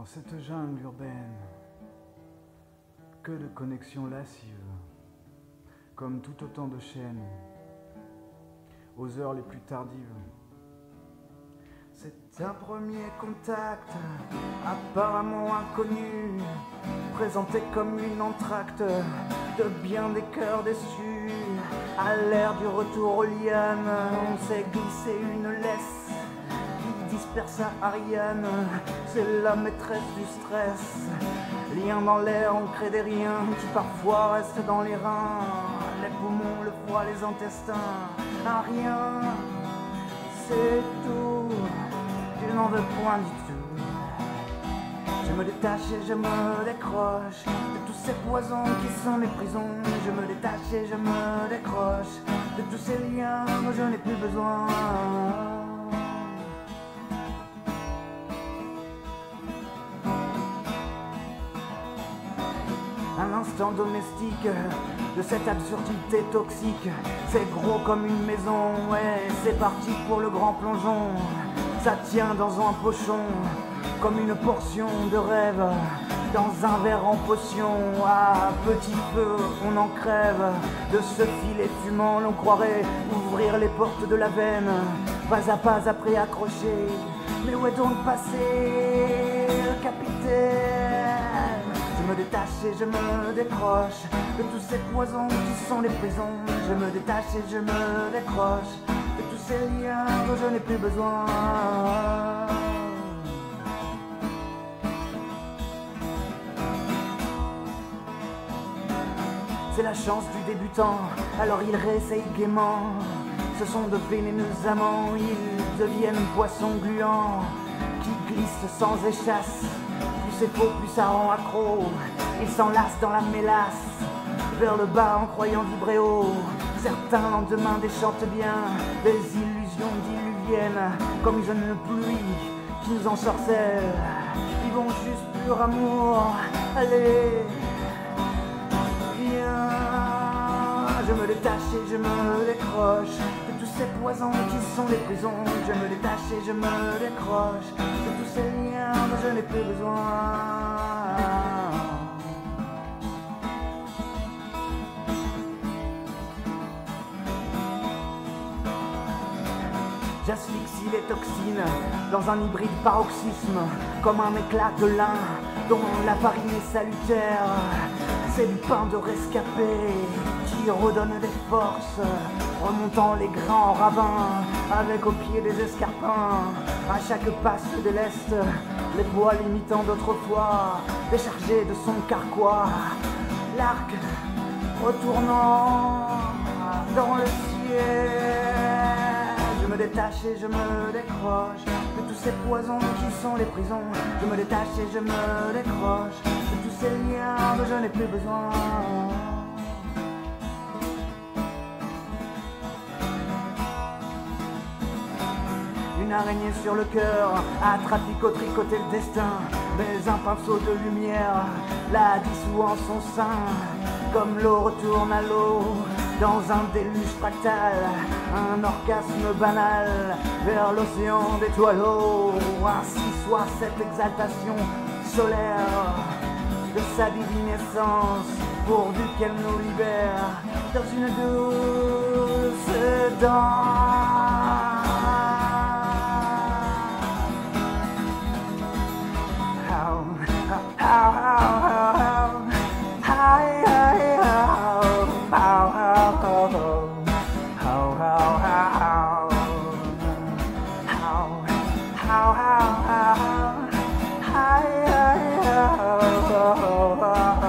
Dans cette jungle urbaine, que de connexions lascives, comme tout autant de chaînes, aux heures les plus tardives. C'est un premier contact, apparemment inconnu, présenté comme une entracte de bien des cœurs déçus. À l'ère du retour aux lianes, on s'est glissé une laisse qui disperse à Ariane. C'est la maîtresse du stress. Lien dans l'air, on crée des riens qui parfois restent dans les reins, les poumons, le foie, les intestins. Un rien, c'est tout. Je n'en veux point du tout. Je me détache et je me décroche de tous ces poisons qui sont mes prisons. Je me détache et je me décroche de tous ces liens dont je n'ai plus besoin. Un instant domestique de cette absurdité toxique. C'est gros comme une maison, ouais, c'est parti pour le grand plongeon. Ça tient dans un pochon, comme une portion de rêve, dans un verre en potion. À petit feu, on en crève. De ce filet fumant, l'on croirait ouvrir les portes de la veine, pas à pas après accroché. Mais où est donc passé le capitaine? Je me détache et je me décroche de tous ces poisons qui sont les prisons. Je me détache et je me décroche de tous ces liens dont je n'ai plus besoin. C'est la chance du débutant, alors il réessaye gaiement. Ce sont de vénéneux amants, ils deviennent poissons gluants qui glissent sans échasse. Plus c'est faux, plus ça rend accro. Ils s'enlacent dans la mélasse, vers le bas en croyant vibrer haut. Certains lendemain déchantent bien des illusions diluviennes, comme une jeune pluie qui nous ensorcelle. Ils vont juste pur amour, allez, viens. Je me détache et je me décroche de tous ces poisons qui sont les prisons. Je me détache et je me décroche de tous ces liens dont je n'ai plus besoin. J'asphyxie les toxines dans un hybride paroxysme, comme un éclat de lin dont la farine est salutaire. C'est du pain de rescapé qui redonne des forces, remontant les grains en ravin, avec au pied des escarpins. À chaque passe de l'Est, les poids limitants d'autrefois, déchargés de son carquois. L'arc retournant dans le ciel. Je me détache et je me décroche de tous ces poisons qui sont les prisons. Je me détache et je me décroche de tous ces liens dont je n'ai plus besoin. Une araignée sur le cœur a tricoté le destin, mais un pinceau de lumière la dissout en son sein. Comme l'eau retourne à l'eau dans un déluge fractal, un orgasme banal vers l'océan d'étoileaux. Ainsi soit cette exaltation solaire de sa divine essence, pourvu qu'elle nous libère dans une douce danse. How